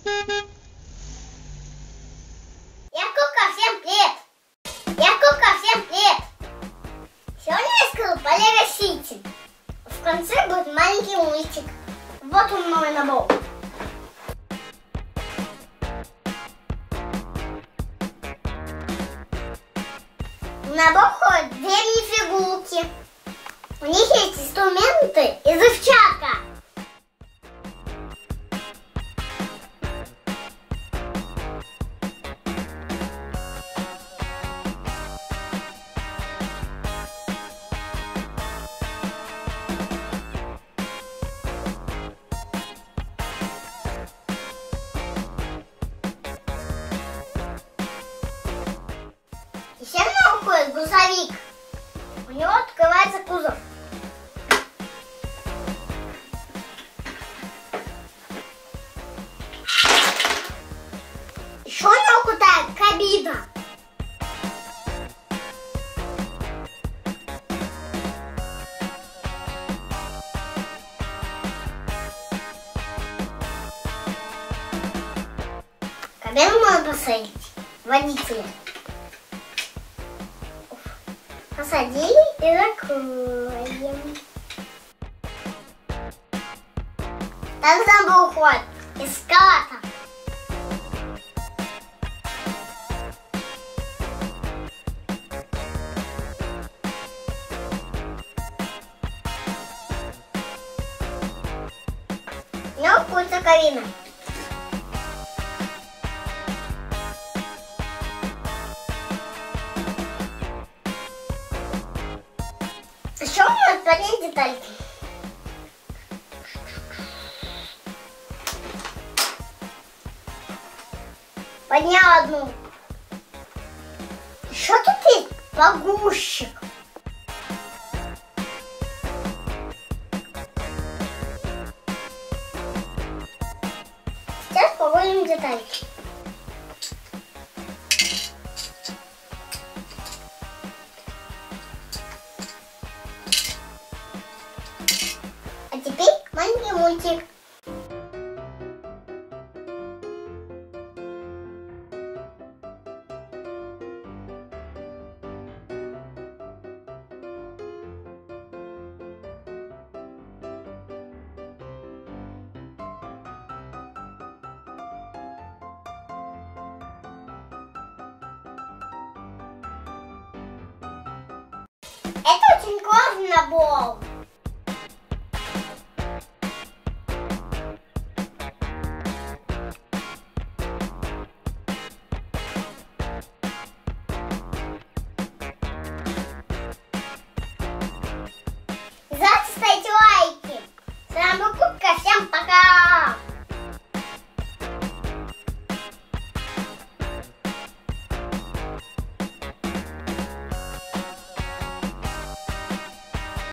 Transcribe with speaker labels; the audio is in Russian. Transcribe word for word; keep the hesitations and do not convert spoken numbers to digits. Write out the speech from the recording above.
Speaker 1: Я Кука, всем привет! Я Кука, всем привет! Сегодня я скажу по Лего Сити. В конце будет маленький мультик. Вот он, мой набор. В набор входят две мини-фигурки. У них есть инструменты и взрывчатка. Еще много входит грузовик. У него открывается кузов. Еще у него крутая кабина. Кабину можно посадить водителя. Посадили и закроем. Так там уходит эскалатор. У него вкусная кабина. Еще у него отпадают детальки. Поднял одну. Еще тут есть погрузчик. Сейчас погрузим детальки. А теперь маленький мультик. Это очень классный набор.